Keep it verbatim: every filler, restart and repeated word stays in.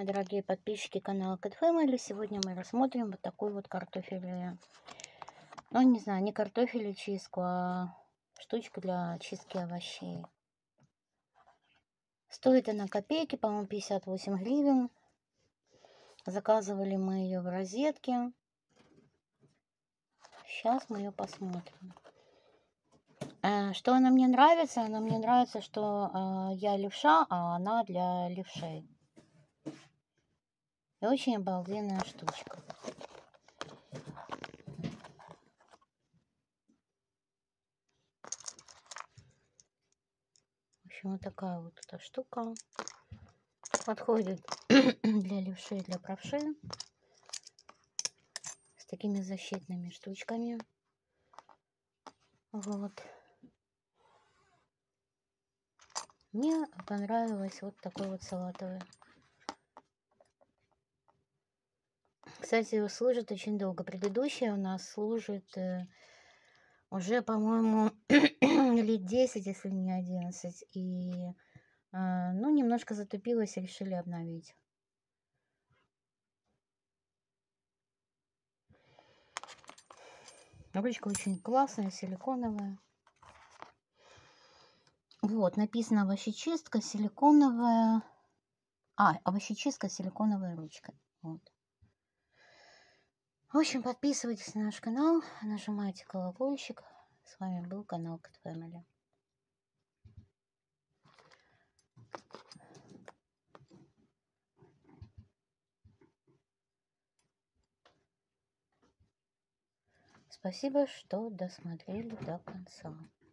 мои дорогие подписчики канала Cat Family. Сегодня мы рассмотрим вот такой вот картофель. Ну, не знаю, не картофель и чистку, а штучка для чистки овощей. Стоит она копейки, по-моему, пятьдесят восемь гривен. Заказывали мы ее в розетке. Сейчас мы ее посмотрим. Что она мне нравится? Она мне нравится, что я левша, а она для левшей. И очень обалденная штучка. В общем, вот такая вот эта штука. Подходит для левшей, для правши. С такими защитными штучками. Вот. Мне понравилось вот такой вот салатовый. Кстати, служит очень долго. Предыдущая у нас служит э, уже, по-моему, лет десять, если не одиннадцать. И, э, ну, немножко затупилась и решили обновить. Ручка очень классная, силиконовая. Вот, написано овощечистка, силиконовая. А, овощечистка с силиконовой ручкой. Вот. В общем, подписывайтесь на наш канал, нажимайте колокольчик. С вами был канал Cat Family. Спасибо, что досмотрели до конца.